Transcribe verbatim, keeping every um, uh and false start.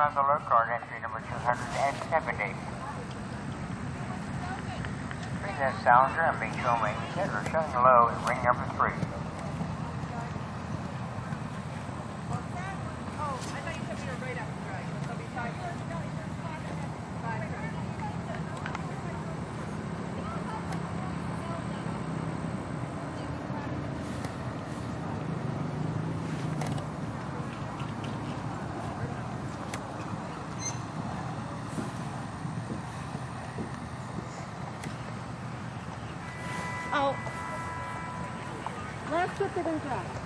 on the low card, entry number two hundred seventy. Present Salinger, I'm being shown Amy Zettler, showing low and ring number three. Oh, let's put it in track.